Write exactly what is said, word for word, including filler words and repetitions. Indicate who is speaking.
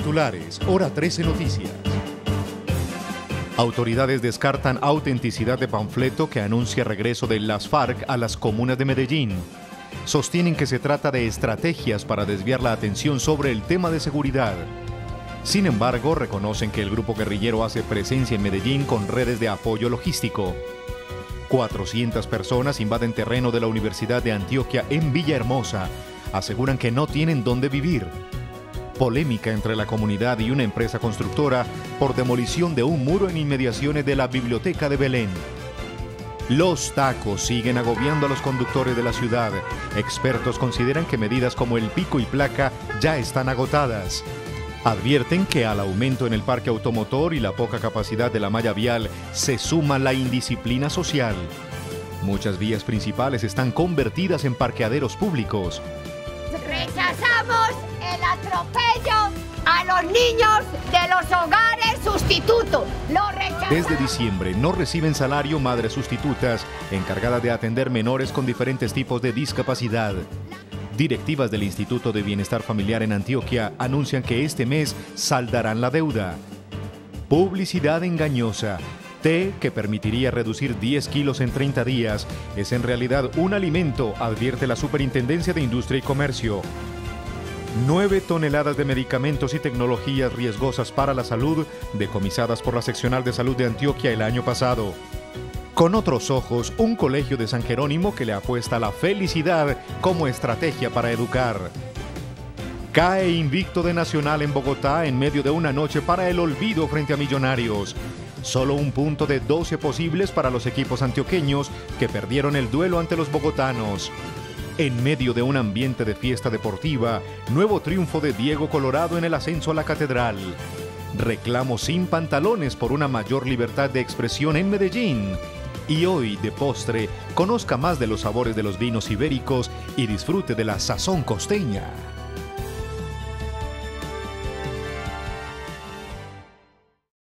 Speaker 1: Titulares, Hora trece Noticias. Autoridades descartan autenticidad de panfleto que anuncia regreso de las FARC a las comunas de Medellín. Sostienen que se trata de estrategias para desviar la atención sobre el tema de seguridad. Sin embargo, reconocen que el grupo guerrillero hace presencia en Medellín con redes de apoyo logístico. cuatrocientas personas invaden terreno de la Universidad de Antioquia en Villahermosa. Aseguran que no tienen dónde vivir. Polémica entre la comunidad y una empresa constructora por demolición de un muro en inmediaciones de la Biblioteca de Belén. Los tacos siguen agobiando a los conductores de la ciudad. Expertos consideran que medidas como el pico y placa ya están agotadas. Advierten que al aumento en el parque automotor y la poca capacidad de la malla vial se suma la indisciplina social. Muchas vías principales están convertidas en parqueaderos públicos.
Speaker 2: Rechazamos el atropello a los niños de los hogares sustitutos. Lo rechazamos.
Speaker 1: Desde diciembre no reciben salario madres sustitutas encargadas de atender menores con diferentes tipos de discapacidad. Directivas del Instituto de Bienestar Familiar en Antioquia anuncian que este mes saldarán la deuda. Publicidad engañosa. Té, que permitiría reducir diez kilos en treinta días, es en realidad un alimento, advierte la Superintendencia de Industria y Comercio. Nueve toneladas de medicamentos y tecnologías riesgosas para la salud, decomisadas por la Seccional de Salud de Antioquia el año pasado. Con otros ojos, un colegio de San Jerónimo que le apuesta a la felicidad como estrategia para educar. Cae invicto de Nacional en Bogotá en medio de una noche para el olvido frente a Millonarios. Solo un punto de doce posibles para los equipos antioqueños que perdieron el duelo ante los bogotanos. En medio de un ambiente de fiesta deportiva, nuevo triunfo de Diego Colorado en el ascenso a la Catedral. Reclamo sin pantalones por una mayor libertad de expresión en Medellín. Y hoy, de postre, conozca más de los sabores de los vinos ibéricos y disfrute de la sazón costeña.